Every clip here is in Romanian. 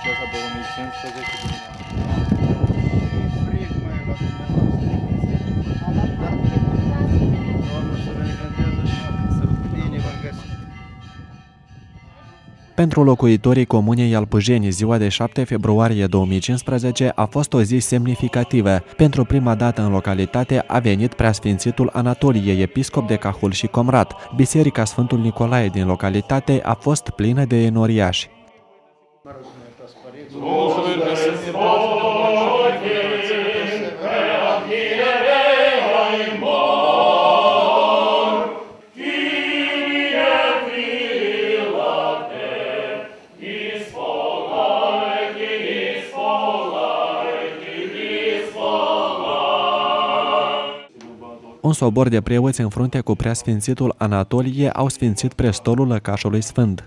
aceasta 2015 dimineața. Frig mai la dumneavoastră. Doamne să binecuvânteze și bine v-am găsit. Pentru locuitorii comunei Alpujeni, ziua de 7 februarie 2015 a fost o zi semnificativă. Pentru prima dată în localitate a venit preasfințitul Anatolie, episcop de Cahul și Comrat. Biserica Sfântul Nicolae din localitate a fost plină de enoriași. Un sobor de preoți în frunte cu preasfințitul Anatolie au sfințit prestolul lăcașului sfânt.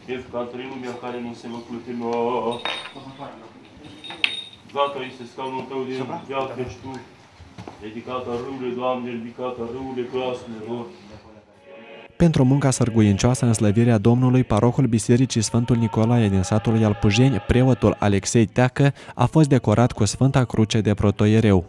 Gata este scaunul tău de viață și tu, ridicată râurile, Doamne, ridicată râurile glaselor. Pentru munca sârguincioasă în slăvirea Domnului, parohul Bisericii Sfântul Nicolae din satul Alpujeni, preotul Alexei Teacă, a fost decorat cu Sfânta Cruce de protoiereu.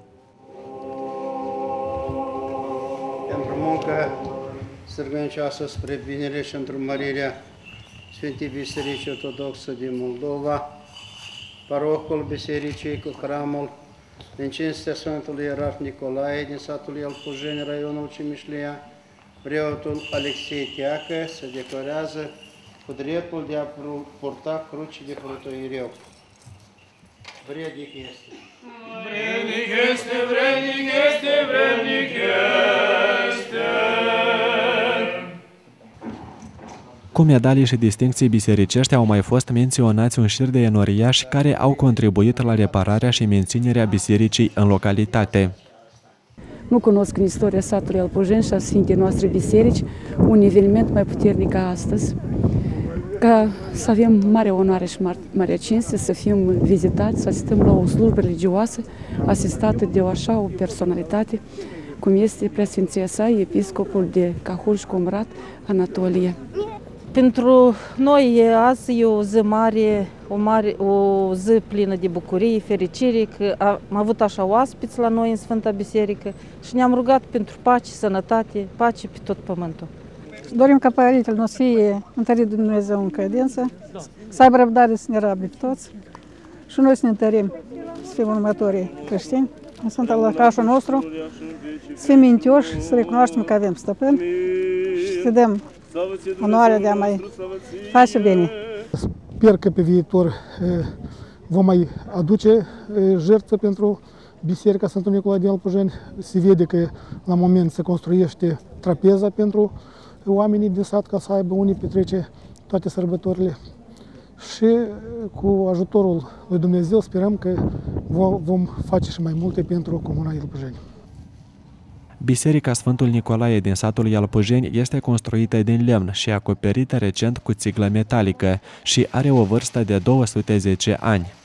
Pentru muncă sârguincioasă spre binele și întrumărirea Sfintei Biserici Ortodoxe din Moldova, parohul bisericii cu hramul din cinstea Sfântului Ierarh Nicolae din satul Alpujeni, raionul Cimișlia, preotul Alexei Teacă se decorează cu dreptul de a purta cruci de protoiereu. Vrednic este. Vrednic este, vrednic este, vrednic este. Cu medalii și distincții bisericești au mai fost menționați un șir de enoriași care au contribuit la repararea și menținerea bisericii în localitate. Nu cunosc în istoria satului Alpujeni și a Sfintei noastre biserici un eveniment mai puternic ca astăzi, ca să avem mare onoare și mare cinste, să fim vizitați, să asistăm la o slujbă religioasă asistată de o personalitate, cum este Preasfinția sa, episcopul de Cahul și Comrat, Anatolie. Pentru noi azi e o zi mare, o zi plină de bucurie, fericire, că am avut așa oaspeți la noi în Sfânta Biserică și ne-am rugat pentru pace, sănătate, pace pe tot pământul. Dorim ca Părintele nostru să fie întărit de Dumnezeu în credință, să aibă răbdare să ne rabde pe toți și noi să ne întărim, să fim următorii creștini în Sfântul Lăcașul nostru, să fim mintioși, să recunoaștem că avem stăpân și să dăm onoarea de a mai face bine. Sper că pe viitor vom mai aduce jertfă pentru Biserica Sfântul Nicolae din Alpujeni. Se vede că la moment se construiește trapeza pentru oamenii din sat ca să aibă unii petrece toate sărbătorile. Și cu ajutorul lui Dumnezeu sperăm că vom face și mai multe pentru Comuna Alpujeni. Biserica Sfântul Nicolae din satul Alpujeni este construită din lemn și acoperită recent cu țiglă metalică și are o vârstă de 210 ani.